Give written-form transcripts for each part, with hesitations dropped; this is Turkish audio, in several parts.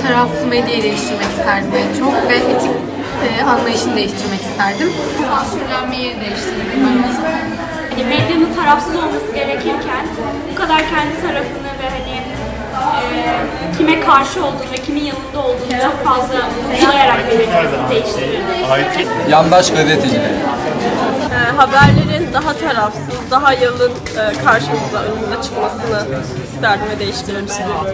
taraflı medyayı değiştirmek isterdim en çok ve etik anlayışını değiştirmek isterdim. Sansürlenmeyi değiştirmek lazım. Hani medyanın tarafsız olması gerekirken bu kadar kendi tarafını ve hani kime karşı olduğunu ve kimin yanında olduğunu çok fazla vurgulayarak yönetmesini değiştirirdi. Yandaş gazetecilik. Haberlerin daha tarafsız, daha yalın karşımıza, önümüze çıkmasını isterdim ve değiştirirdim.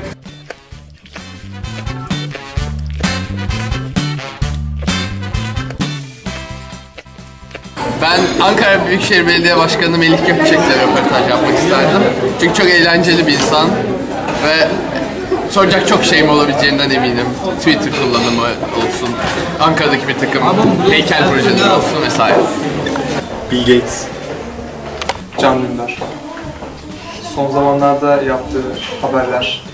Ben Ankara Büyükşehir Belediye Başkanı Melih Gökçek'le röportaj yapmak isterdim. Çünkü çok eğlenceli bir insan ve soracak çok şeyim olabileceğinden eminim. Twitter kullanımı olsun, Ankara'daki bir takım heykel projeleri olsun vesaire. Bill Gates, Can Dündar. Son zamanlarda yaptığı haberler.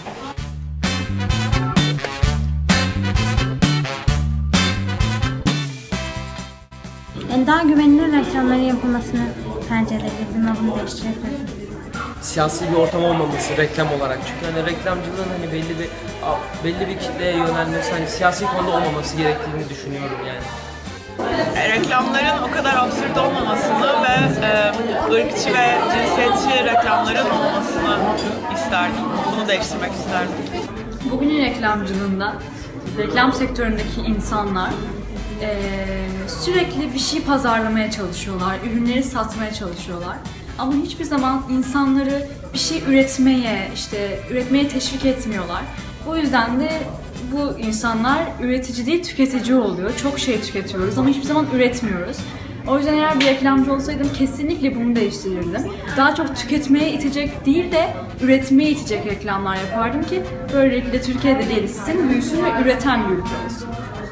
Yani daha güvenilir reklamların yapılmasını tercih edebilirdim ve bunu değiştirebilirdim. Siyasi bir ortam olmaması reklam olarak, çünkü hani reklamcılığın hani belli bir kitleye yönelmesi, hani siyasi konuda olmaması gerektiğini düşünüyorum yani. Reklamların o kadar absürt olmamasını ve ırkçı ve cinsiyetçi reklamların olmasını isterdim. Bunu değiştirmek isterdim. Bugünün reklamcılığında, reklam sektöründeki insanlar sürekli bir şey pazarlamaya çalışıyorlar, ürünleri satmaya çalışıyorlar. Ama hiçbir zaman insanları bir şey üretmeye teşvik etmiyorlar. Bu yüzden de bu insanlar üretici değil, tüketici oluyor. Çok şey tüketiyoruz ama hiçbir zaman üretmiyoruz. O yüzden eğer bir reklamcı olsaydım kesinlikle bunu değiştirirdim. Daha çok tüketmeye itecek değil de üretmeye itecek reklamlar yapardım ki böylelikle Türkiye'de gelişsin, büyüsün ve üreten bir ülke olsun.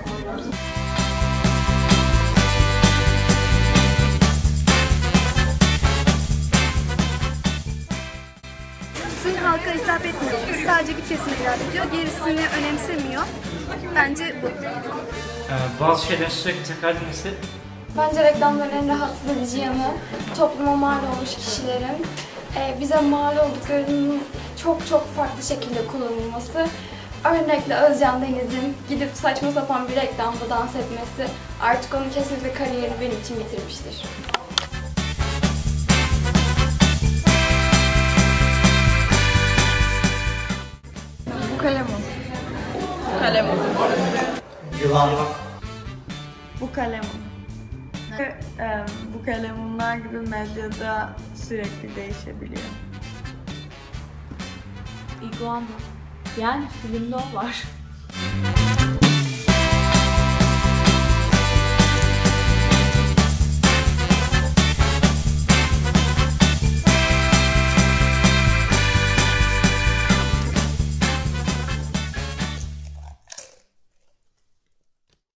Tüm halka hitap etmiyor. Sadece bir kesime hitap ediyor. Gerisini önemsemiyor. Bence bu. Bazı şeyleri sürekli tekrar etmesi. Bence reklamların en rahatsız edici yanı topluma mal olmuş kişilerin bize mal olduklarının çok farklı şekilde kullanılması. Örnekle Özcan Deniz'in gidip saçma sapan bir reklamda dans etmesi artık onun kesinlikle kariyerini benim için bitirmiştir. Bu kalem. Kalem. Yılan. Bu kalem. Bu kalemunlar gibi medyada sürekli değişebiliyor. İguana. Yani filmde o var.